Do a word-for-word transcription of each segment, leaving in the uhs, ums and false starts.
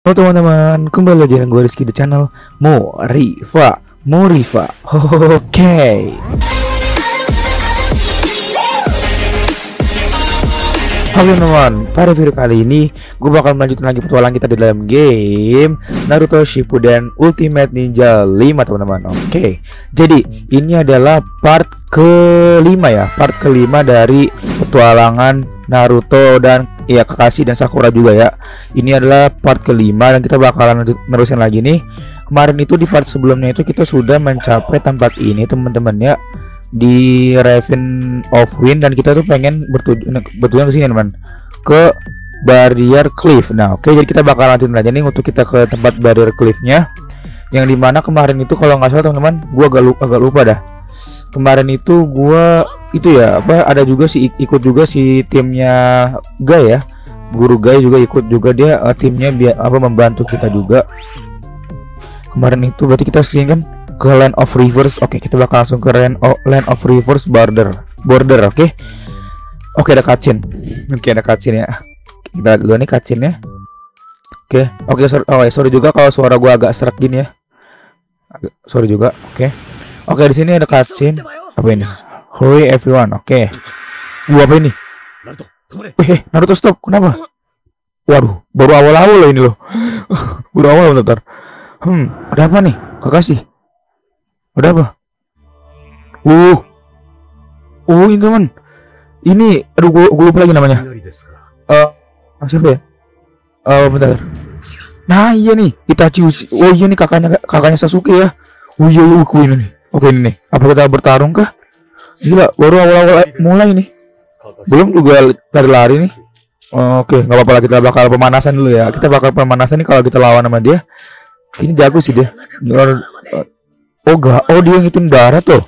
Halo teman-teman, kembali lagi dengan gue Rizky di channel Moriva Moriva. Oke. Halo teman-teman, pada video kali ini gue bakal melanjutkan lagi petualang kita di dalam game Naruto Shippuden Ultimate Ninja lima teman-teman. Oke, jadi ini adalah part kelima ya, part kelima dari petualangan Naruto dan ya Kakashi dan Sakura juga ya. Ini adalah part kelima dan kita bakalan nerusin lagi nih. Kemarin itu di part sebelumnya itu kita sudah mencapai tempat ini teman-teman ya, di Raven of Wind, dan kita tuh pengen bertujuan bertujuan ke sini teman, ke Barrier Cliff. Nah oke, jadi kita bakal lanjutin aja nih untuk kita ke tempat Barrier Cliffnya, yang dimana kemarin itu kalau nggak salah teman-teman, gua agak lupa, agak lupa dah. Kemarin itu gua itu ya apa ada juga sih ikut juga si timnya Guy ya, Guru Guy juga ikut juga dia, uh, timnya biar apa membantu kita juga. Kemarin itu berarti kita sini kan ke Land of Rivers. Oke, kita bakal langsung ke Land of, Land of Rivers border border. Oke, oke ada cutscene. Oke ada cutscene ya. Kita lihat dulu nih cutscene-nya. Oke, oke sorry, oh ya sorry juga kalau suara gua agak serak gini ya. Agak, sorry juga. Oke, oke di sini ada cutscene. Apa ini? Hurry everyone. Oke. Gua apa ini? Eh, Naruto stop. Kenapa? Waduh, baru awal-awal loh ini loh. Baru awal bentar. Hmm, ada apa nih? Kakashi. Ada apa? Uh, uh ini teman. Ini, aduh gua, gua lupa lagi namanya. Eh, uh, siapa ya? Eh, uh, bentar. Nah iya nih, Itachi. Oh iya nih kakaknya kakaknya Sasuke ya. Oh iya, iya ini nih. Oke ini nih. Apa kita bertarung kah? Gila, baru awal-awal mulai nih. Belum juga lari-lari nih. Oke, nggak apa-apa lah, kita bakal pemanasan dulu ya. Kita bakal pemanasan nih kalau kita lawan sama dia. Ini jago sih dia. Oh gak, oh dia ngitung darah tuh.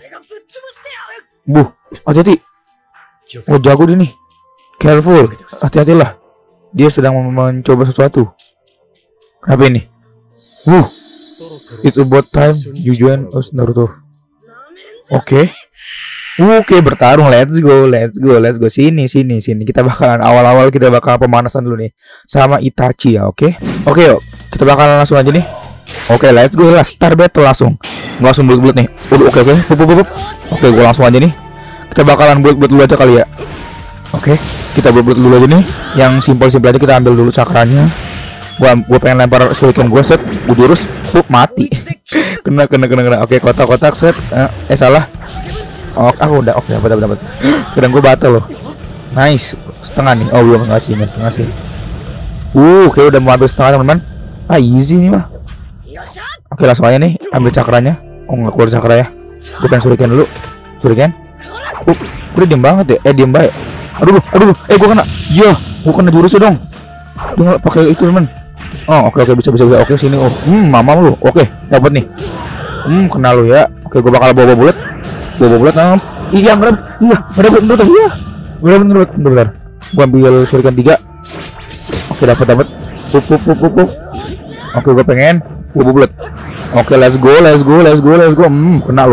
Buh, hati-hati. Oh jago dia nih. Careful, hati-hatilah. Dia sedang mencoba sesuatu. Apa ini? Wuh, it's about time you join us Naruto. Oke. Oke, bertarung. Let's go, let's go, let's go. Sini, sini, sini. Kita bakalan awal-awal kita bakal pemanasan dulu nih sama Itachi ya, oke? Oke, yuk. Kita bakalan langsung aja nih. Oke, let's go lah, start battle langsung. Nggak langsung bulat-bulat nih. Oke, oke, oke. Oke, gue langsung aja nih. Kita bakalan bulat-bulat dulu aja kali ya. Oke, kita bulat-bulat dulu aja nih. Yang simpel-simpel aja kita ambil dulu cakranya. Gua gua pengen lempar shuriken gua, set, gua jurus, pup, mati. kena kena kena kena. Oke, kotak-kotak set. Eh, eh salah. Oh, aku udah oke, dapat dapat dapat. Kadang gua batal loh. Nice. Setengah nih. Oh, belum ngasih, nih, setengah sih. Uh, kayak udah mau habis setengah teman-teman. Ah, easy nih mah. Oke, langsung aja nih ambil cakranya. Oh, nggak keluar cakra ya. Gue pengen shuriken dulu. Shuriken. Uh, gue diem banget ya. Eh, diem baik. Aduh, aduh. Eh, gue kena. Iya, gue kena jurusnya dong. Dia nggak pakai itu teman. Oh, oke oke bisa bisa bisa. Oke, sini. Oh, hmm, mama lu. Oke, dapat nih. Hmm, kena lu ya. Oke, gue bakal bawa bulat. Bawa bulat. Nah. Iya, bener. Iya, bener bener bener. Iya. Bener bener bener. Bener. Gue ambil shuriken tiga. Oke, dapat dapat. Pup pup pup pup pup. Oke, gue pengen gue bulat. Oke, let's go, let's go, let's go, let's go. Hmm, kena lu.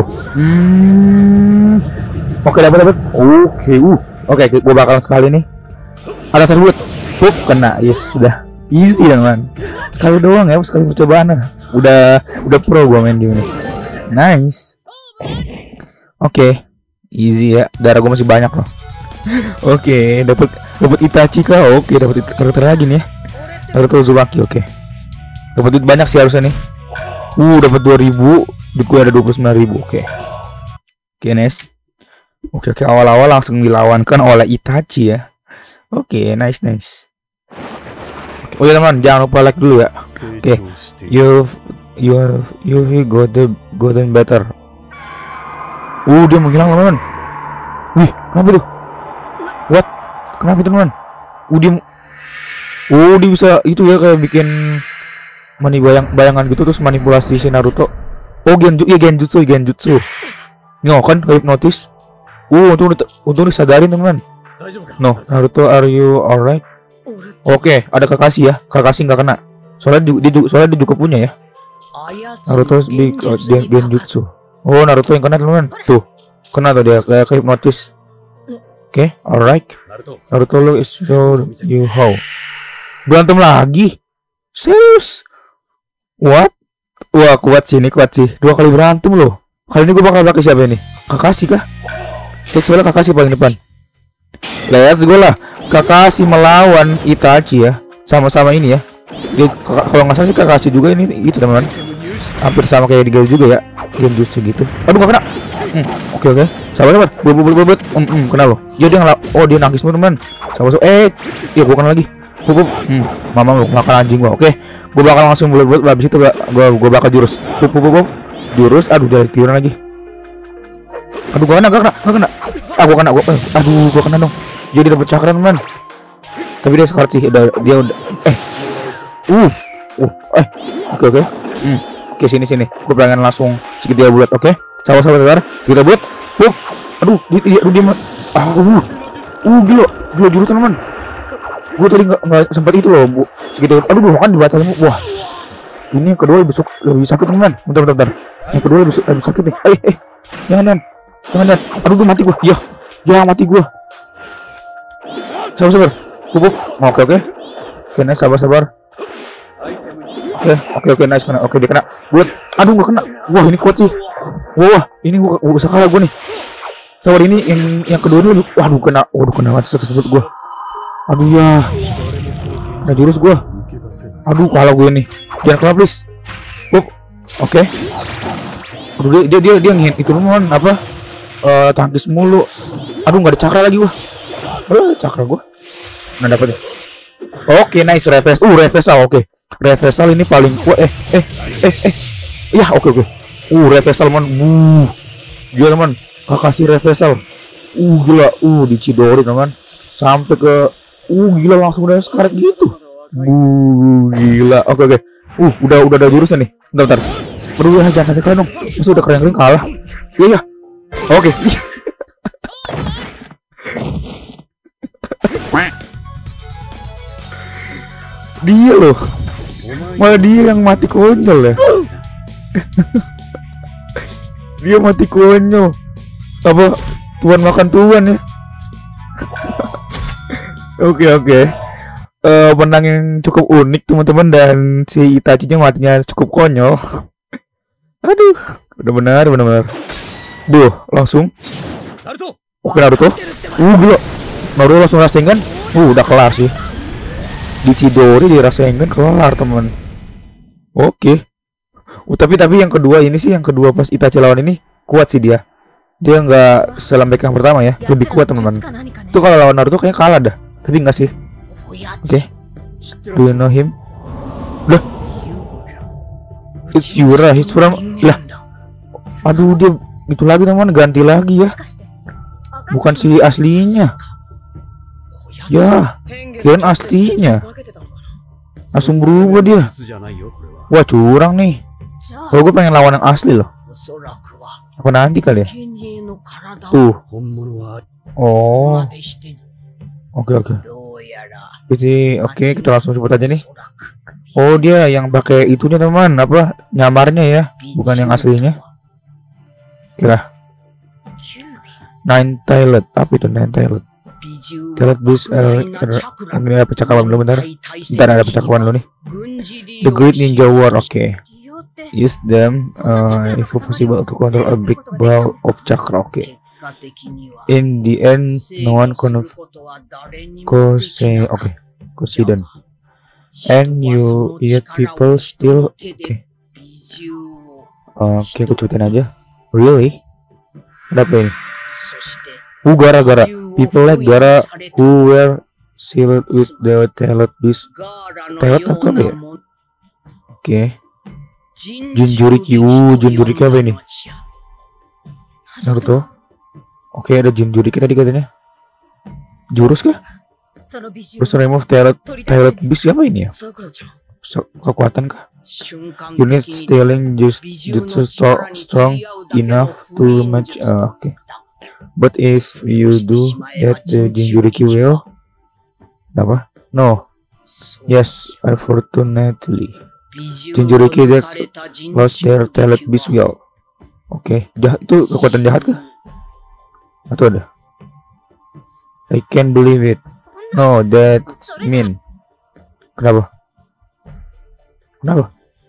Hmm. Oke, dapat dapat. Oke, uh. Oke, gue bakalan sekali nih. Ada satu bulat. Pup, kena. Yes, sudah. Easy teman. Sekali doang ya, sekali percobaan. Udah udah pro gue main game ini. Nice. Oke, easy ya. Darah gue masih banyak loh. Oke, dapat dapat Itachi kah? Oke, dapat karakter lagi nih ya. Naruto Uzumaki, oke. Dapat duit banyak sih harusnya nih. Uh, dapat dua ribu. Duit gue ada dua puluh sembilan ribu. Oke. Oke, nice. Oke, oke, awal-awal langsung dilawankan oleh Itachi ya. Oke, nice, nice. Oke, oh ya teman, jangan lupa like dulu ya. Oke. You you you got the golden better. Uh, dia menghilang teman. Wih, kenapa tuh? What? Kenapa itu teman? Uh, dia Oh, dia bisa itu ya, kayak bikin mani bayang bayangan gitu terus manipulasi si Naruto. Oh, genjutsu, ya genjutsu, genjutsu. Nyo kan hipnotis. Uh, untung untung disadarin teman. No, Naruto, are you alright? Oke, ada Kakashi ya. Kakashi nggak kena. Soalnya dia, dia soalnya dia juga punya ya. Naruto big uh, genjutsu. Oh, Naruto yang kena teman. Tuh, kena tuh dia kayak hipnotis. Oke, okay, alright. Naruto lo is so you how. Berantem lagi. Serius? What? Wah, kuat sih ini, kuat sih. Dua kali berantem loh. Kali ini gue bakal pakai siapa ini? Kakashi kah? Kecuali Kakashi paling depan. Let's go lah. Kakashi melawan Itachi ya. Sama-sama ini ya. Dia, kalau nggak salah sih Kakashi juga ini itu teman-teman. Hampir sama kayak di game juga ya. Game jutsu gitu. Aduh gak kena. Hmm, oke oke. Sabar sabar. Bubut bubut bubut. Hmm, hmm, kena loh. Dia dia ngelak. Oh dia nangis teman-teman. Sabar sabar. Eh, ya gua kena lagi. Bubut. Hmm, mama lu makan anjing gua. Oke. Gua bakal langsung bubut bubut. Habis itu gua gua bakal jurus. Bubut bubut. Jurus. Aduh dia tiuran lagi. Aduh gua kena, gak kena, gak kena. Ah gua kena, gua. Eh, aduh gua kena dong. Dia udah dapat cakra teman. Tapi dia sekarang sih udah dia udah eh. Uh. Uh, eh. Oke oke. Hmm. Oke sini sini. Gue pengen langsung sedikit dia bulat, oke? Sabar sabar sabar. Kita buat. Uh. Aduh, dia dia dia ah, uh. Uh, gila. Gila jurus teman. Gue tadi enggak enggak sempat itu loh, Bu. Sedikit. Aduh, makan dibatalin. Wah. Ini yang kedua lebih, lebih sakit teman. Bentar bentar bentar. Yang kedua lebih, lebih sakit nih. Eh, eh. Jangan dan. Jangan dan. Aduh, gue mati gue. Ya. Ya mati gue. Sabar sabar. Bubuk. Oke oke. Oke, nice, sabar sabar. Oke, oke, oke, nice, kena. Oke, dia kena. Buat. Aduh, gak kena. Wah, ini kuat sih. Wah, ini gua, gua bisa kalah gua nih. Sabar ini yang yang kedua ini lebih. Waduh, kena. Waduh, kena banget tersebut gua. Aduh ya. Ada jurus gua. Aduh, kalah gue nih. Jangan kalah, please. Bup. Oke. Aduh, dia dia dia, dia ngehit itu teman apa? Eh, tangkis mulu. Aduh, nggak ada cakra lagi gua. Eh, cakra gua. Nah, dapat deh. Oke, nice reverse. Uh, reversal. Oke. Reversal ini paling kuat. Eh, eh, eh, eh. Ya, oke, oke. Uh, reversal man. Uh. Gila, teman. Kakashi reversal. Uh, gila. Uh, di Chidori, teman. Sampai ke uh, gila langsung udah sekarat gitu. Uh, gila. Oke, oke. Uh, udah udah ada jurusan nih. Bentar, bentar. Aduh, ya, jangan sampai kalah dong. Masa udah keren-keren kalah. Iya, iya. Oke. Dia loh. Malah dia yang mati konyol ya. Dia mati konyol. Apa tuan makan tuan ya. Oke oke. Uh, menang yang cukup unik teman-teman. Dan si Itachi-nya matinya cukup konyol. Aduh, udah benar benar-benar. Duh, langsung. Oke, Naruto. Uh gila. Naruto langsung rasengan. Uh udah kelar sih. Di Chidori dirasain kan kelar teman. Oke. Uh, tapi tapi yang kedua ini sih, yang kedua pas Itachi lawan ini kuat sih dia. Dia nggak selembek yang pertama ya, lebih kuat teman-teman. Itu kalau lawan Naruto kayaknya kalah dah. Tapi enggak sih. Oke. Okay. Do you know him? Lah. It's Yura, he's from. Lah. Aduh, dia itu lagi teman, ganti lagi ya. Bukan si aslinya. Ya, kirain aslinya. Langsung berubah dia. Wah, curang nih. Kalau gue pengen lawan yang asli loh. Apa nanti kali ya? Tuh. Oh. Oke oke. Jadi oke, kita langsung sebut aja nih. Oh, dia yang pakai itunya teman, apa nyamarnya ya, bukan yang aslinya. Kira. Nine Tailed, apa itu Nine Tailed? Tailed Beast. Ini ada percakapan dulu bentar. Bentar, ada percakapan dulu nih. The Great Ninja War, oke. Okay. Use them uh, if possible to control a big ball of chakra, oke. Okay. In the end, no one can say, oke, consider. And you yet people still, oke. Okay. Oke, okay, aku cepetin aja. Really? Ada apa ini? Uh, gara-gara people like Gara who were sealed with the Tailed Beast. Tailed apa ya? Oke. Okay. Jinjuriki. Uh, Jinjuriki apa ini? Naruto. Oke, okay, ada Jinjuriki tadi katanya. Jurus kah? Terus remove Tailed Tailed Beast apa ini ya? So, kekuatan kah? Unit stealing just jutsu strong, strong enough to match. Uh, oke. Okay. But if you do that, the Jinjuriki will. Apa? No. Yes, unfortunately. Jinjuriki that lost their Tailed Beast will. Oke, okay. Jahat itu kekuatan jahat kah? Atau ada? I can't believe it. No, that's mean. Kenapa? Kenapa?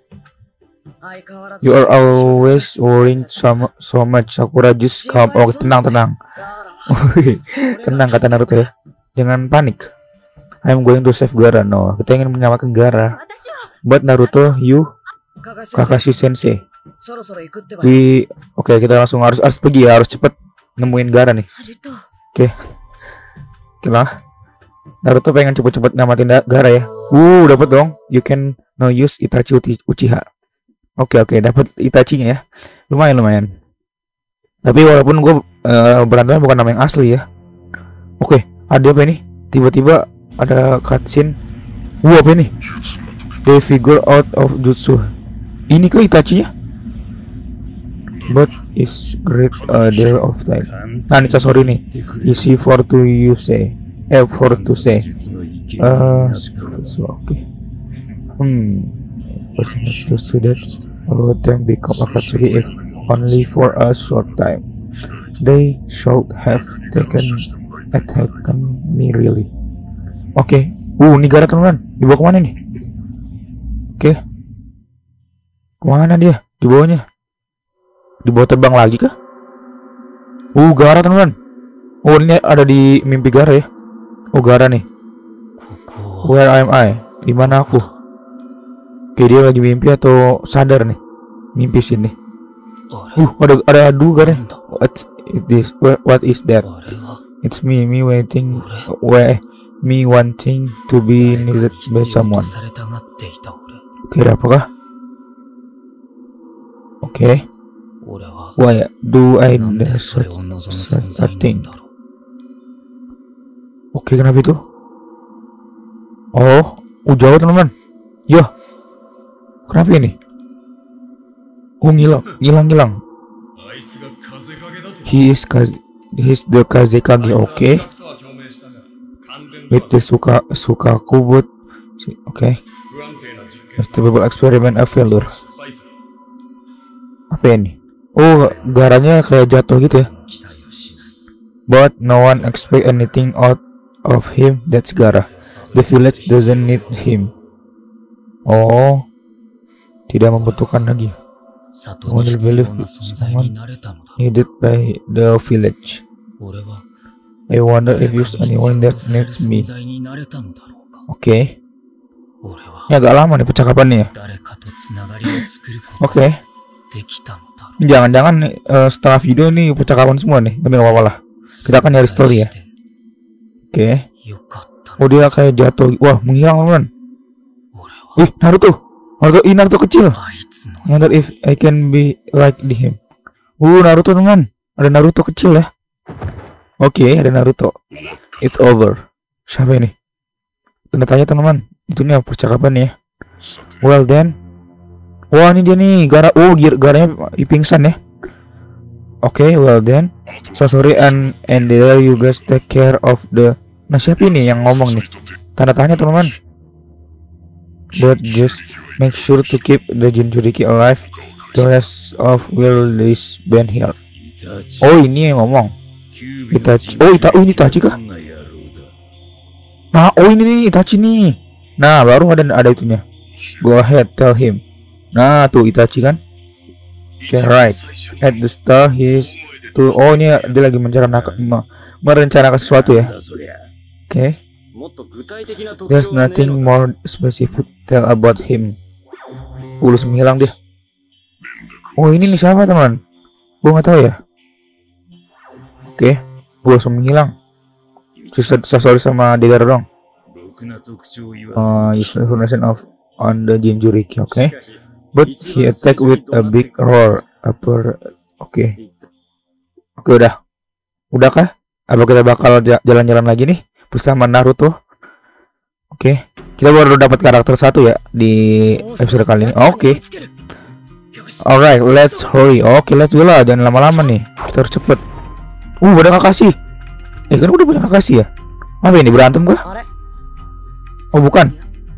You are always worrying so, so much. Sakura just calm. Oh, tenang, tenang. Tenang kata Naruto ya. Jangan panik. I'm going to save Gaara. No, kita ingin menyelamatkan Gaara. But Naruto, you Kakashi Sensei. We, oke okay, kita langsung harus harus pergi ya, harus cepet nemuin Gaara nih. Oke, okay. Kita Naruto pengen cepet-cepet nyamatin Gaara ya. Uh, dapat dong. You can now use Itachi Uchiha. Oke okay, oke, okay. Dapat Itachinya ya. Lumayan lumayan. Tapi walaupun gue uh, berantem bukan nama yang asli ya. Oke, okay. Ada apa ini? Tiba-tiba ada cutscene. Wah, apa ini? They figure out of jutsu. Ini ke Itachi-nya? But is great uh, deal of time. Nah, ini sorry nih. Easy for to you say. Eh, for to say. Uh, so, okay. Hmm. Person to see that all of them become Akatsuki if only for a short time. They should have taken attacken me really. Oke. Okay. Uh, ini Gaara teman-teman. Dibawa kemana nih? Oke. Okay. Kemana dia? Di bawahnya? Dibawa terbang lagi kah? Uh, Gaara teman-teman. Oh, ini ada di mimpi Gaara ya. Oh, Gaara nih. Where am I? Di mana aku? Oke, dia lagi mimpi atau sadar nih? Mimpi sini. Uh, ada ada dua Gaara. What is this? What is that? It's me, me waiting, where me wanting to be needed by someone. Oke, ada apakah? Oke. Why do I such a thing? Oke, kenapa itu? Oh, uh, jauh teman-teman. Ya, kenapa ini? Oh, ngilang, ngilang, ngilang. He is Kaze, he is the Kazekage. Oke. Okay. With the suka suka kubut. Oke. Okay. Stable experiment a failure. Apa ini? Oh, Gaaranya kayak jatuh gitu ya. But no one expect anything out of him. That's Gaara. The village doesn't need him. Oh, tidak membutuhkan lagi. Only believe someone needed by the village. I wonder if there's anyone that needs me. Oke. Okay. Ini agak lama nih percakapannya. Oke. Okay. Jangan-jangan uh, setelah video ini percakapan semua nih. Tapi gak apa-apa lah. Kita akan nyari story ya. Oke. Okay. Oh, dia kayak jatuh. Wah, menghilang teman. Wih, Naruto. Naruto, ini Naruto kecil. Wonder if I can be like him. Uh, Naruto teman. Ada Naruto kecil ya. Oke, okay, ada Naruto. It's over. Siapa ini? Tanda tanya teman-teman. Itu nih percakapan ya. Well then. Wah, ini dia nih. Gaara. Oh, Gaaranya pingsan ya. Oke, okay, well then. So sorry and and there you guys take care of the. Nah, siapa ini yang ngomong nih? Tanda tanya teman-teman. But just make sure to keep the Jinchuriki alive. The rest of will this band here. Oh, ini yang ngomong. Itachi. Oh, Ita oh, ini Itachi kah? Nah, oh ini nih Itachi nih. Nah, baru ada ada itunya. Go ahead, tell him. Nah, tuh Itachi kan? Okay, right. At the start he's tuh. Oh, ini dia lagi merencanakan merencanakan sesuatu ya. Oke. Okay. There's nothing more specific tell about him. Ulus menghilang dia. Oh, ini nih siapa teman? Gua nggak tahu ya. Oke, okay. Gua langsung menghilang. Susah sorry sama Degar dong. Uh, useful information of on the Jinchuriki. Oke. Okay. But he attack with a big roar. Upper. Oke. Okay. Oke, okay, udah. Udah kah? Apa kita bakal jalan-jalan lagi nih bersama Naruto? Oke, okay. Kita baru dapat karakter satu ya di episode kali ini. Oke. Okay. Alright, let's hurry. Oke, okay, let's go lah. Jangan lama-lama nih. Kita harus cepet. Uh, ada Kakashi. Eh, kan udah punya Kakashi ya? Apa ini, berantem kah? Oh, bukan.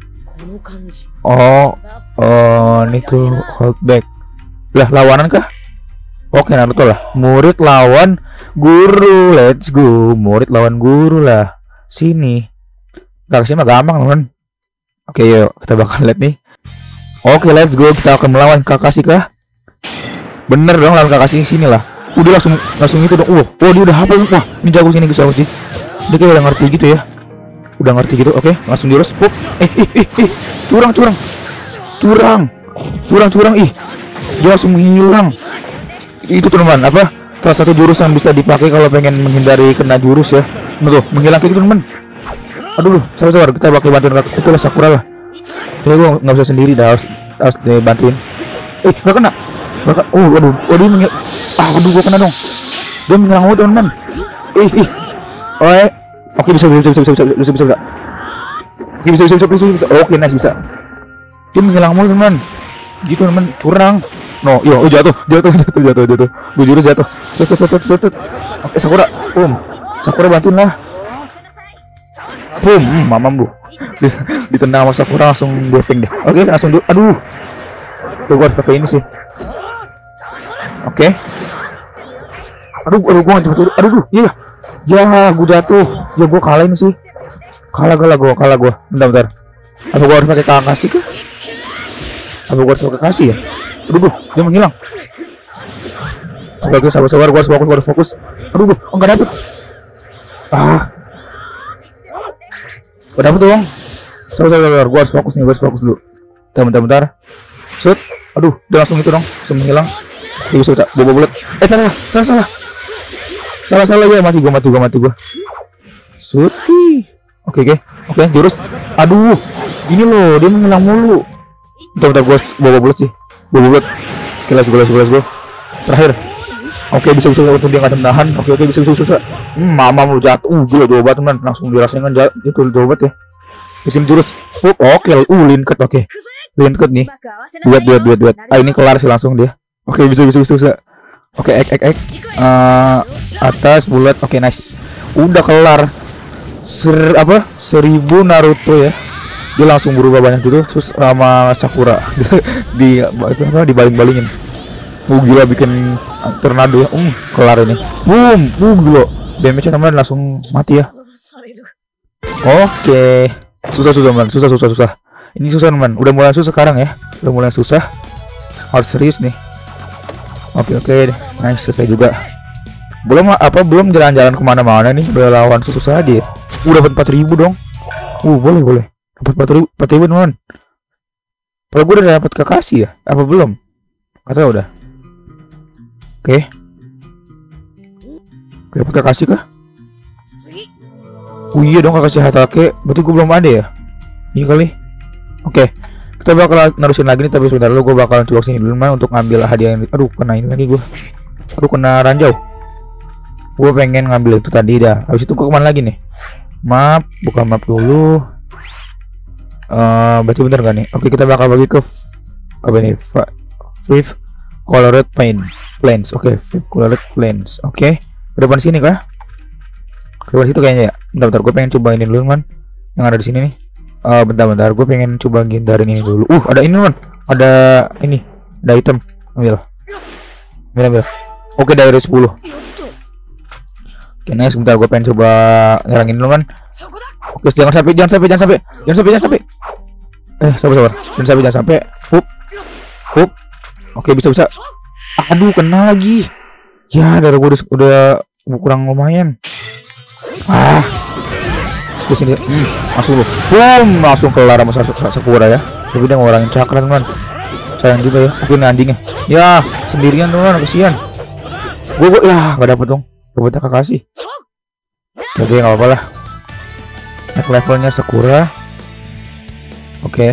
Oh, oh, need to hold back. Lah, lawanan kah? Oke, okay, Naruto lah. Murid lawan guru. Let's go. Murid lawan guru lah. Sini. Kakashi mah gampang, teman. Oke, okay, yuk kita bakal lihat nih Oke, let's go. Kita akan melawan Kakashi kah? Bener dong, lawan Kakashi. Sini lah. Udah langsung langsung itu dong. Wah, oh, dia udah hafal. Wah, ini jago sini guys, sih. Dia kayak udah ngerti gitu ya. Udah ngerti gitu. Oke, langsung jurus. Hup. Eh, ih, ih, ih. Curang, curang. Curang. Curang, curang. Ih. Dia langsung menghilang. Itu teman, apa? Salah satu jurus yang bisa dipakai kalau pengen menghindari kena jurus ya. Tuh, menghilang kayak gitu teman. Aduh, sabar-sabar. Kita bakal bantuin itu lah Sakura lah. Kayak gua nggak bisa sendiri dah, harus harus dibantuin. Eh, nggak kena. Nggak kena. Oh, aduh, oh dia menghil. Ah, aduh, gua kena dong. Dia menyerang gua teman-teman. Ih, ih. Oh, eh. Oke, bisa bisa bisa bisa bisa bisa bisa enggak? Oke, bisa bisa bisa bisa bisa. Oke, nice bisa. Dia menyerang mulu teman. Gitu teman, curang. No, yo, oh, jatuh, jatuh, jatuh, jatuh, jatuh. Gua jurus jatuh. Set set set set. Oke, Sakura. Boom. Sakura bantuin lah. Boom, hmm, mamam bu. Ditendang sama Sakura langsung depeng deh. Oke, langsung dulu. Aduh. Tuh, gua harus pakai ini sih. Oke. Aduh, aduh gua nggak aduh, aduh, iya. Ya, gua jatuh. Ya gua kalah ini sih. Kalah kalah gua, kalah gua. Bentar, bentar. Apa gua harus pakai Kakashi kah? Apa gua harus pakai Kakashi ya? Aduh, aduh, dia menghilang. Oke, sabar-sabar, gua harus fokus, gua harus fokus. Aduh, aduh, enggak dapet. Ah. Gua dapet dong. Sabar-sabar, gua harus fokus nih, gua harus fokus dulu. Bentar, bentar, bentar. Shoot. Aduh, dia langsung itu dong, langsung menghilang. Dia bisa bisa bobo bulat. Eh, salah, salah, salah. Salah, salah ya, mati gua, mati gua, mati gua. Shoot. Oke, oke. Oke, jurus. Aduh, ini loh, dia menghilang mulu. Bentar, bentar, gua bobo bulat sih. Bobo bulat. Oke, let's go, let's go, let's go. Terakhir. Oke, bisa bisa untuk dia nggak menahan. Oke, oke, bisa bisa bisa. Hmm, mama mau jatuh. Uh, gila jauh banget teman. Langsung dirasain kan jatuh. Itu jauh banget ya. Bisa jurus. Uh, oke, uh, linket. Oke. Linket nih. Duet, duet, duet, duet. Ah, ini kelar sih langsung dia. Oke, bisa bisa bisa bisa. Oke, ek ek ek. Uh, atas bulat. Oke, nice. Udah kelar. Ser apa? Seribu Naruto ya. Dia langsung berubah banyak gitu terus sama Sakura. di itu apa dibaling-balingin. Uh, gila bikin tornado ya. Um, kelar ini. Boom, uh, gila. Damage-nya teman langsung mati ya. Oke. Susah susah teman, susah susah susah. Ini susah teman. Udah mulai susah sekarang ya. Udah mulai susah. Harus serius nih. Oke oke. Nice, selesai juga. Belum apa belum jalan-jalan kemana-mana nih. Udah lawan susah dia. Udah dapat empat ribu dong. Uh, boleh boleh. Dapat empat ribu, empat ribu teman. Kalau gue udah dapat Kakashi ya? Apa belum? Atau udah? Oke. Okay. Dapat Kakashi kah? Oh iya dong, Kakashi Hatake. Berarti gue belum ada ya? Iya kali. Oke. Okay. Kita bakal nerusin lagi nih, tapi sebentar dulu gue bakal coba sini dulu man untuk ngambil hadiah yang. Aduh, kena ini lagi gue. Aduh, kena ranjau. Gue pengen ngambil itu tadi dah. Habis itu gue kemana lagi nih? Map, buka map dulu. Uh, berarti bener gak nih? Oke, kita bakal bagi ke apa nih? Fifth Colored Paint Plains. Oke, okay, Fifth Colored Plains. Oke, okay. Ke depan sini kah? Ke depan situ kayaknya ya. Bentar-bentar, gue pengen coba ini dulu man. Yang ada di sini nih. Uh, bentar-bentar, gue pengen coba gindarin ini dulu. Uh, ada ini man. Ada ini. Ada item. Ambil. Ambil, ambil. Oke, okay, dari sepuluh. Oke, okay, nice. Bentar, gue pengen coba nyerangin dulu man. Oke, jangan sampai, jangan sampai, jangan sampai, jangan sampai, jangan sampai. Eh, sabar, sabar. Jangan sampai, jangan sampai. Hup, hup. Oke, bisa, bisa. Aduh, kena lagi. Ya, darah gue udah, udah kurang lumayan. Ah, di sini, hmm, langsung lu, boom, langsung kelar sama Sakura ya. Tapi dia ngurangin cakra teman. Sayang juga ya. Tapi nandingnya, ya sendirian teman, kasihan. Gue, gue, ya, gak dapet dong. Dapetnya Kakashi. Oke, nggak apa-apa lah. Naik levelnya Sakura. Oke. Okay.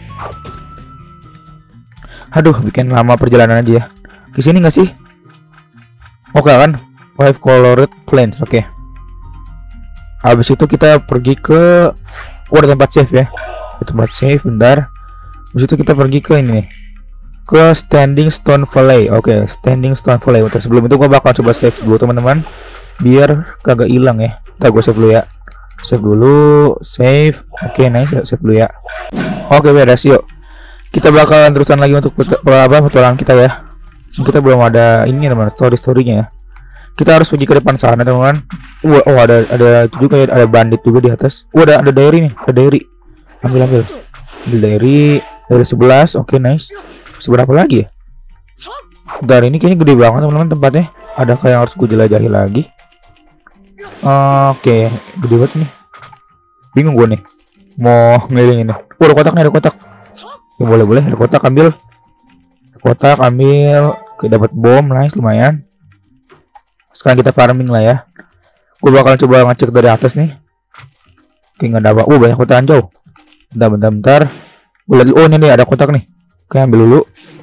Aduh, bikin lama perjalanan aja ya. Ke sini nggak sih? Oke okay, kan? Five Colored Plains. Oke. Okay. Habis itu kita pergi ke oh, ada tempat save ya. Ada tempat save bentar. Habis itu kita pergi ke ini nih. Ke Standing Stone Valley. Oke, okay, Standing Stone Valley. Bentar, sebelum itu gua bakal coba save dulu teman-teman. Biar kagak hilang ya. Ntar gua save dulu ya. Save dulu, save. Oke, okay, nice, save dulu ya. Oke, okay, beres yuk. Kita bakalan terusan lagi untuk apa petualangan kita ya. Kita belum ada ini teman, story-storynya ya. Kita harus pergi ke depan sana teman-teman. Wah, oh ada ada itu juga ya, ada bandit juga di atas. Oh, ada ada diary nih, ada diary. Ambil ambil. Ambil diary. Dari sebelas. Oke, okay, nice. Seberapa lagi ya? Bentar, ini kayaknya gede banget teman-teman tempatnya. Ada kayak yang harus gue jelajahi lagi. Oke, okay. Gede banget nih. Bingung gue nih mau ngelilingin. Oh, ada kotak nih, ada kotak. Ya, boleh boleh, ada kotak, ambil. Kotak ambil. Oke, dapat bom, nice, lumayan. Sekarang kita farming lah ya. Gue bakal coba ngecek dari atas nih. Oke, nggak ada apa. Oh, banyak kotak jauh. Bentar, bentar, bentar. Oh, ini nih ada kotak nih. Oke, ambil dulu.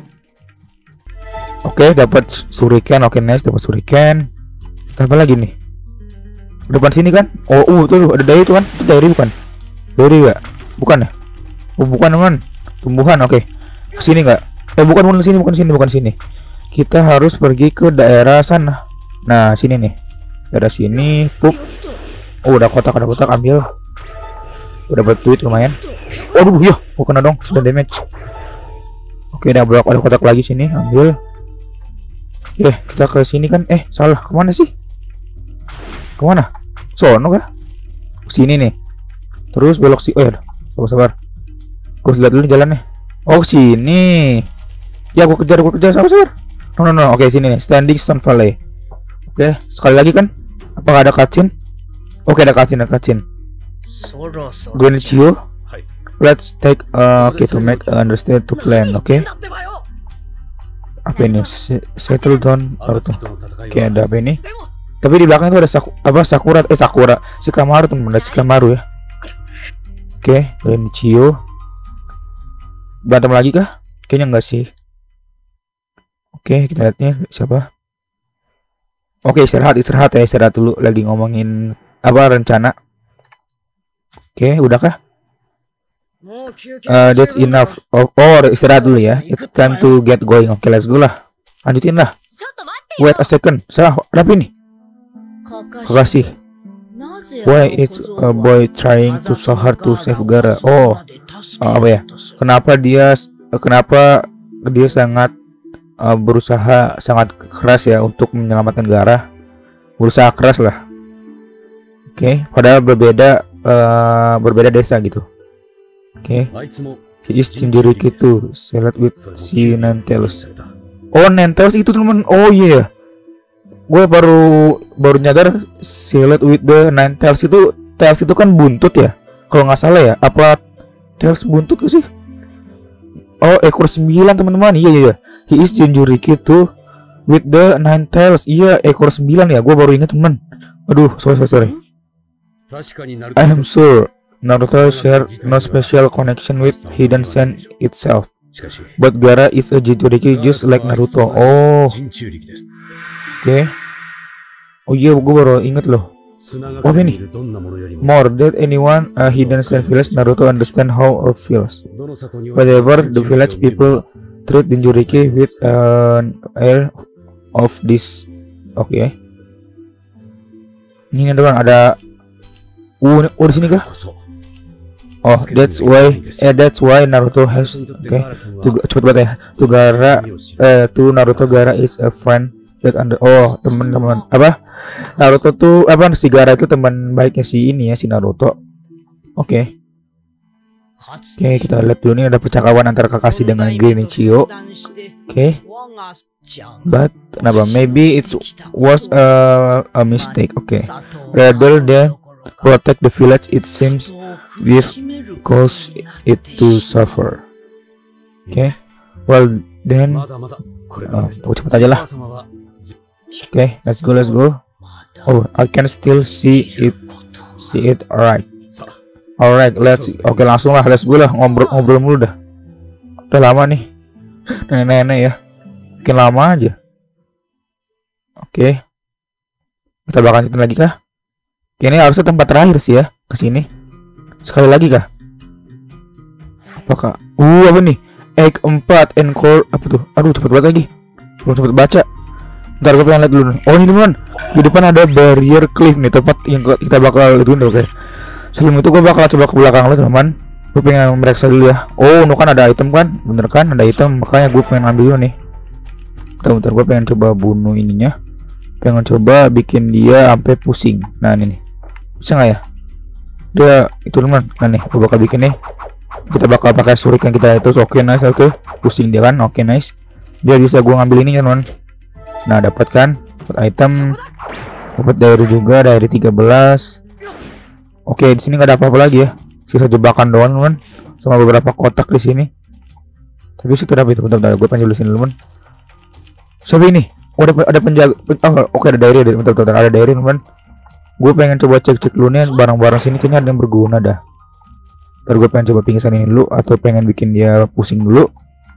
Oke, dapat shuriken. Oke, nice, dapat shuriken. Apa lagi nih? Depan sini kan? Oh, uh, tuh ada dairy itu kan? Itu dairy bukan? Dairy enggak? Bukan ya? Oh, bukan teman. Tumbuhan. Oke. Kesini nggak? Eh, bukan, bukan sini, bukan sini, bukan sini. Kita harus pergi ke daerah sana. Nah, sini nih. Daerah sini. Pup. Oh, udah kotak, ada kotak, ambil. Udah dapat duit lumayan. Waduh, ya, oh, kena dong, sudah damage. Oke, ada blok, ada kotak lagi sini, ambil. Eh, kita ke sini kan? Eh, salah. Kemana sih? Kemana? Sono kah? Sini nih. Terus belok sih. Oh ya, sabar sabar. Gue lihat dulu jalannya. Oh, sini. Ya, gue kejar, gue kejar, sabar sabar. No, no, no. Oke, sini nih. Standing Stone Valley. Oke, sekali lagi kan? Apakah ada cutscene? Oke, ada cutscene, ada cutscene. Genichio. Let's take uh, okay to make uh, understand to plan. Oke. Okay? Apa ini? Settle down. Oke, okay, ada apa ini? Tapi di belakang itu ada saku, apa Sakura eh Sakura Shikamaru teman, ada Shikamaru ya. Oke, okay, Genichio. Berantem lagi kah? Kayaknya enggak sih. Oke, okay, kita lihatnya siapa? Oke, okay, istirahat, istirahat ya, istirahat dulu. Lagi ngomongin apa rencana. Oke, okay, udah kah? Uh, that's enough. Oh, oh, istirahat dulu ya. It's time to get going. Oke, okay, let's go lah. Lanjutin lah. Wait a second. Salah, apa ini? Kakashi. Why it's a boy trying to so hard to save Gaara? Oh, uh, apa ya? Kenapa dia, uh, kenapa dia sangat uh, berusaha sangat keras ya untuk menyelamatkan Gaara? Berusaha keras lah. Oke, okay. Padahal berbeda, uh, berbeda desa gitu. Oke, okay. He is Jinchuriki too, select with si Ninetales. Oh, Ninetales itu teman. Oh iya, yeah. Gue baru baru nyadar select with the Ninetales itu, tails itu kan buntut ya, kalau nggak salah ya. Apa tails buntut gak sih? Oh, ekor sembilan teman-teman. Iya iya iya. He is Jinchuriki too with the Ninetales. Iya, ekor sembilan ya. Gue baru ingat teman. Aduh, sorry sorry sorry. I am sure Naruto share no special connection with Hidden Sen itself, but Gaara is a Jinchuriki just like Naruto. Oh, oke. Okay. Oh iya, gue baru inget loh. Oh ini, more than anyone, a Hidden Sen village, Naruto understand how it feels. Whatever the village people treat Jinchuriki with an air of this. Oke. Okay. Ini teman ada. Uh, oh di sini kah? Oh, that's why, eh that's why Naruto has, oke, okay. Cepet banget ya. To Gaara, eh, to Naruto Gaara is a friend that under, oh teman-teman apa? Naruto tuh apa si Gaara itu teman baiknya si ini ya, si Naruto. Oke, okay. Oke, okay, kita lihat dulu nih ada percakapan antara Kakashi dengan Genichio. Oke, okay. But kenapa? Maybe it was a, a mistake. Oke, okay. Rather than protect the village, it seems we've caused it to suffer. Oke, okay. Well then, oh, cepet aja lah. Oke, okay, let's go, let's go. Oh, I can still see it, see it. Alright, alright, let's. Oke, okay, langsung lah, let's go lah. Ngobrol-ngobrol mulu dah. Udah lama nih, nenek-nenek ya. Makin lama aja. Oke, okay. Kita bakal lanjutin lagi kah? Ini harusnya tempat terakhir sih ya, kesini. Sekali lagi kah? Apakah? Uh, apa nih? Egg empat encore apa tuh? Aduh, cepet banget lagi. Belum cepet baca. Ntar gue pengen lihat dulu nih. Oh ini teman, di depan ada barrier cliff nih, tempat yang kita bakal lihat dulu. Oke. Sebelum itu gue bakal coba ke belakang lo teman. Gue pengen meriksa dulu ya. Oh, nu kan ada item kan? Bener kan? Ada item, makanya gue pengen ambil dulu nih. Bentar-bentar, gue pengen coba bunuh ininya. Pengen coba bikin dia sampai pusing. Nah ini nih. Bisa nggak ya? Dia itu teman. Nah nih, gue bakal bikin nih. Kita bakal pakai shuriken kita itu. Oke, okay, nice. Oke, okay. Pusing dia kan. Oke, okay, nice. Biar bisa gua ngambil ini kan, nah dapat kan, dapat item, dapat diary juga, diary tiga belas. Oke, okay, di sini nggak ada apa-apa lagi ya, sisa jebakan doang kan, sama beberapa kotak di sini. Tapi sih kenapa itu? Bentar, bentar, gue pengen jelasin dulu, man. Siapa ini? Oh, ada, ada penjaga. Oh, oke, okay, ada diary, bentar, bentar, ada diary, man. Gue pengen coba cek-cek dulu nih barang-barang sini, kayaknya ada yang berguna dah. Ntar gue pengen coba pingsan ini dulu, atau pengen bikin dia pusing dulu.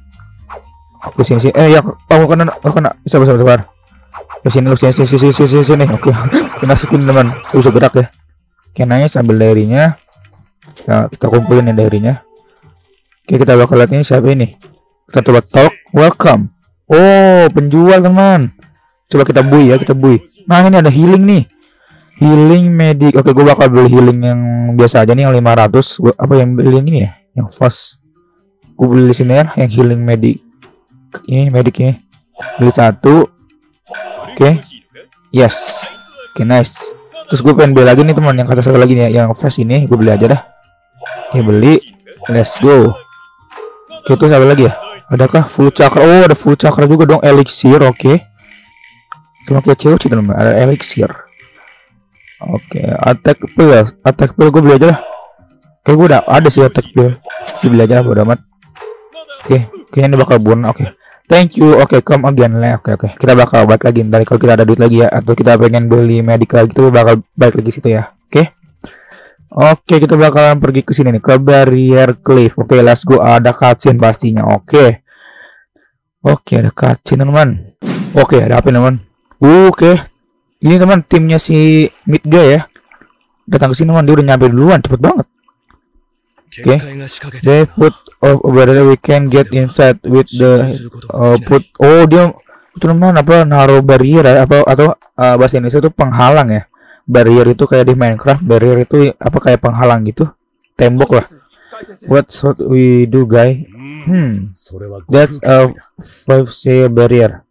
Oke, sini sini. Eh ya, oh kena, oh kena. Sabar sabar sabar. Ke sini lu sini sini sini sini sini. Oke. Kena sitin teman. Tuh bisa gerak ya. Kenanya sambil diary-nya. Nah, kita kumpulin ya diary-nya. Oke, kita bakal lihat ini siapa ini. Kita coba talk. Welcome. Oh, penjual teman. Coba kita bui ya, kita bui. Nah, ini ada healing nih. Healing medic. Oke, gue bakal beli healing yang biasa aja nih yang lima ratus. Gua, apa yang beli yang ini ya? Yang fast. Gue beli di sini ya, yang healing medic. Ini medicnya. Beli satu. Oke. Okay. Yes. Oke, okay, nice. Terus gue pengen beli lagi nih teman, yang kata satu lagi nih, yang fast ini gue beli aja dah. Oke, okay, beli. Let's go. Oke, okay, terus apa lagi ya? Adakah full chakra? Oh, ada full chakra juga dong, elixir. Oke. Okay. Cuma kayak cewek sih teman, ada elixir. Oke, okay, attack pill, attack pill gue beli aja lah. Kayak gue udah ada sih attack pill, gue beli aja lah bodo amat. Oke, okay, kayaknya ini bakal bun. Oke, okay. Thank you. Oke, okay, come again lah. Oke okay, oke, okay. Kita bakal balik lagi ntar kalau kita ada duit lagi ya, atau kita pengen beli medical gitu bakal balik lagi situ ya. Oke, okay? Oke, okay, kita bakalan pergi ke sini nih, ke barrier cliff. Oke, okay, let's go. Ada cutscene pastinya. Oke, okay. Oke, okay, ada cutscene teman. Oke, okay, ada apa teman? Uh, oke. Okay. Ini teman timnya si mid guy ya. Datang ke sini teman, dia udah nyampe duluan, cepet banget. Oke. Okay. They put oh, over there we can get inside with the uh, put oh dia itu teman apa naruh barrier ya, apa atau uh, bahasa Indonesia itu penghalang ya. Barrier itu kayak di Minecraft, barrier itu apa kayak penghalang gitu. Tembok lah. What's what we do guy? Hmm. That's a five C barrier.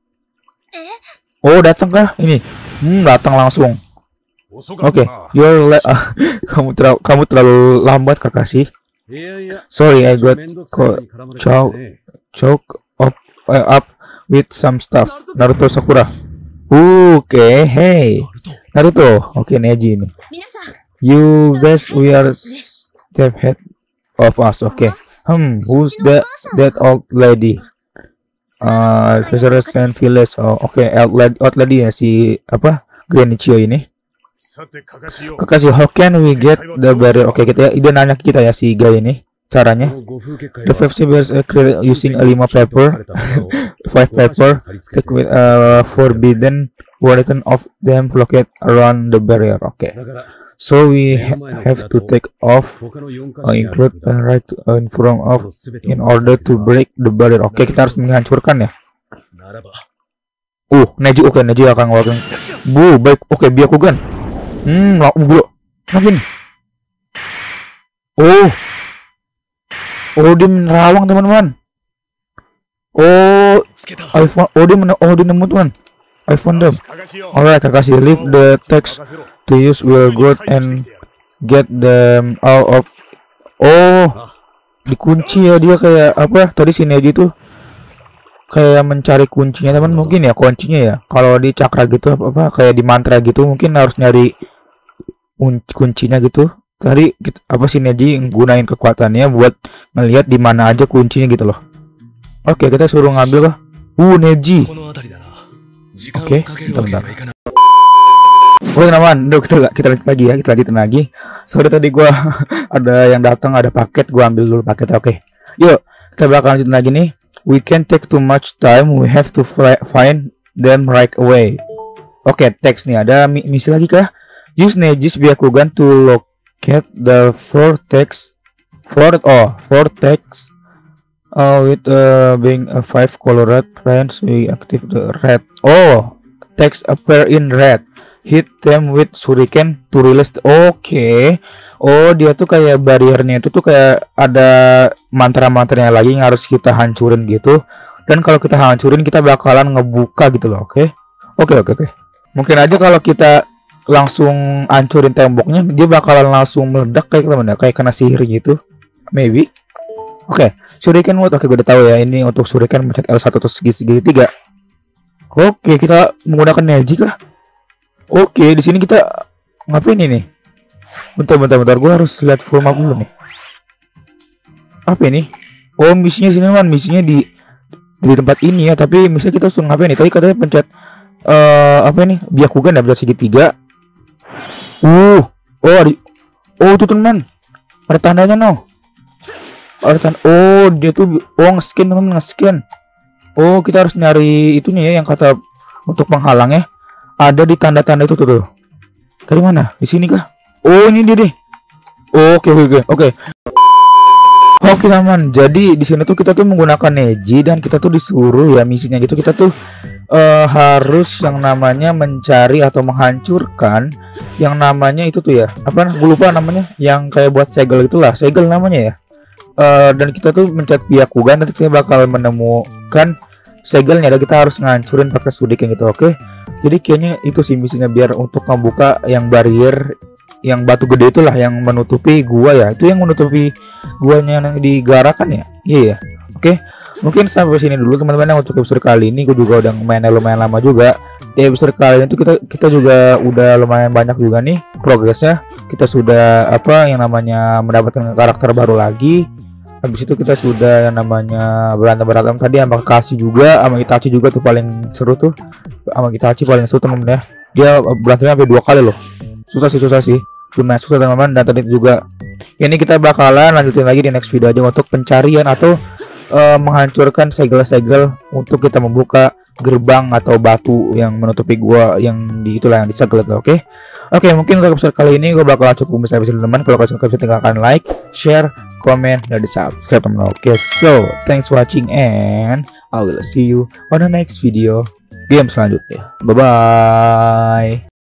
Oh, datang kah ini? Hmm, datang langsung. Oke, okay. You're uh, kamu terlalu kamu terlalu lambat Kakashi. Sorry, I got choke choke up uh, up with some stuff. Naruto Sakura. Oke, okay. Hey Naruto. Oke, okay, Neji ini. You guys, we are step head of us. Oke. Okay. Hmm, who's that that old lady? Uh, Visitors and Village. Oh, oke, okay. Old lady ya si apa? Granichio ini. Kakashi, how can we get the barrier? Oke, okay, kita ide nanya kita ya si guy ini caranya. The five bears are created using a lima paper, five paper, take with uh, forbidden one of them located around the barrier. Oke, okay. So we ha have to take off, uh, include uh, right uh, in front of in order to break the barrier. Oke, okay, kita harus menghancurkan ya. Uh, Neji, oke, okay, Neji akan ngeluarin. Bu, baik, oke, okay, Byakugan. Hmm, laku bro. Apa ini? Oh. Oh, dia menerawang teman-teman. Oh, I found, oh dia men oh dia nemu teman. I found them. Alright, Kakashi, leave the text to use will growth and get them out of. Oh, dikunci ya dia kayak apa? Tadi si Neji tuh kayak mencari kuncinya teman, mungkin ya kuncinya ya. Kalau di cakra gitu apa, apa kayak di mantra gitu mungkin harus nyari kuncinya gitu. Tadi gitu, apa sih Neji gunain kekuatannya buat ngelihat di mana aja kuncinya gitu loh. Oke, kita suruh ngambil lah. Uh, Neji. Oke, bentar-bentar. Oke teman-teman, kita kita lanjut lagi ya, kita lanjutin lagi. Sorry tadi gua ada yang datang, ada paket, gua ambil dulu paketnya. Oke, yuk kita bakal lanjutin lagi nih. We can't take too much time, we have to find them right away. Oke, okay, teks nih, ada misi lagi kah? Use Neji's Byakugan to locate the vortex, for oh vortex. Uh, with uh, being a five colored plants, we active the red. Oh, text appear in red. Hit them with shuriken to release. Oke, okay. Oh dia tuh kayak barriernya itu tuh kayak ada mantra-mantranya lagi yang harus kita hancurin gitu. Dan kalau kita hancurin kita bakalan ngebuka gitu loh. Oke, okay? Oke okay, oke okay, oke. Okay. Mungkin aja kalau kita langsung hancurin temboknya, dia bakalan langsung meledak kayak teman ya, kayak kena sihir gitu. Maybe. Oke, Shuriken mode. Oke, gue udah tahu ya. Ini untuk Shuriken mencet L satu terus segi segitiga. Oke, kita menggunakan Neji kah? Oke, di sini kita ngapain ini? Bentar, bentar, bentar. Gue harus lihat full map dulu nih. Apa ini? Oh, misinya sini man. Misinya di di tempat ini ya. Tapi misinya kita langsung ngapain nih? Tadi katanya pencet uh, apa ini? Byakugan ya, pencet segitiga. Uh, oh, di, oh itu teman. Ada tandanya no. Ada tanda. Oh, dia tuh oh nge-scan teman, nge-scan. Oh, kita harus nyari itunya ya yang kata untuk penghalang ya. Ada di tanda-tanda itu tuh, tuh. Tadi mana? Di sini kah? Oh, ini dia deh. Oke, oke, oke. Oke. Oke, teman. Jadi di sini tuh kita tuh menggunakan Neji dan kita tuh disuruh ya misinya gitu. Kita tuh uh, harus yang namanya mencari atau menghancurkan yang namanya itu tuh ya. Apa? Gue lupa namanya. Yang kayak buat segel itulah. Segel namanya ya. Uh, dan kita tuh mencet Byakugan, nanti kita bakal menemukan segelnya dan kita harus ngancurin pakai Shuriken gitu. Oke, jadi kayaknya itu sih misinya biar untuk membuka yang barrier yang batu gede itulah yang menutupi gua ya, itu yang menutupi guanya yang digarakan ya. Iya ya. Oke, mungkin sampai sini dulu teman-teman untuk episode kali ini. Gue juga udah main lumayan lama juga. Di episode kali ini tuh kita kita juga udah lumayan banyak juga nih progresnya. Kita sudah apa yang namanya mendapatkan karakter baru lagi. Habis itu kita sudah yang namanya berantem-berantem tadi sama Kakashi juga, sama Itachi juga tuh paling seru tuh. Sama Itachi paling seru teman-teman ya. Dia berantemnya sampai dua kali loh. Susah sih, susah sih. Lumayan susah teman-teman. Dan tadi juga ini kita bakalan lanjutin lagi di next video aja untuk pencarian atau uh, menghancurkan segel-segel untuk kita membuka gerbang atau batu yang menutupi gua yang di itulah yang disegel. Oke. Okay? Oke, okay, mungkin untuk episode kali ini gua bakal cukup bisa episode teman. Kalau kalian suka bisa tinggalkan like, share, comment, dan di subscribe teman. Oke, okay, so thanks for watching and I will see you on the next video game selanjutnya. Bye bye.